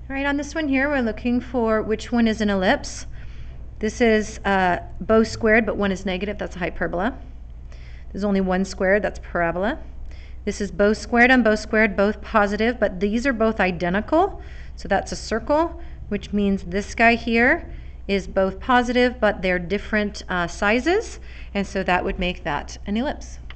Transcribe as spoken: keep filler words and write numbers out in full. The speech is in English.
All right, on this one here, we're looking for which one is an ellipse. This is uh, both squared, but one is negative. That's a hyperbola. There's only one squared. That's parabola. This is both squared on both squared, both positive, but these are both identical. So that's a circle, which means this guy here is both positive, but they're different uh, sizes. And so that would make that an ellipse.